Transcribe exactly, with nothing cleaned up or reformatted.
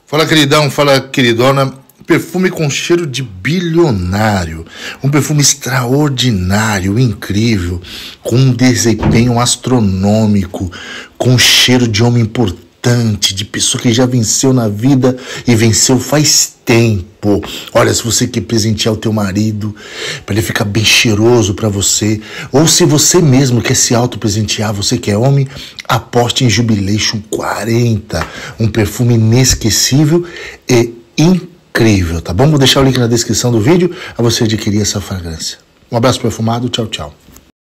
Fala, queridão, fala, queridona. Perfume com cheiro de bilionário. Um perfume extraordinário, incrível, com um desempenho astronômico, com cheiro de homem importante, de pessoa que já venceu na vida e venceu faz tempo. Olha, se você quer presentear o teu marido, para ele ficar bem cheiroso para você, ou se você mesmo quer se auto-presentear, você que é homem, aposte em Jubilation quarenta, um perfume inesquecível e incrível, tá bom? Vou deixar o link na descrição do vídeo a você adquirir essa fragrância. Um abraço perfumado, tchau, tchau.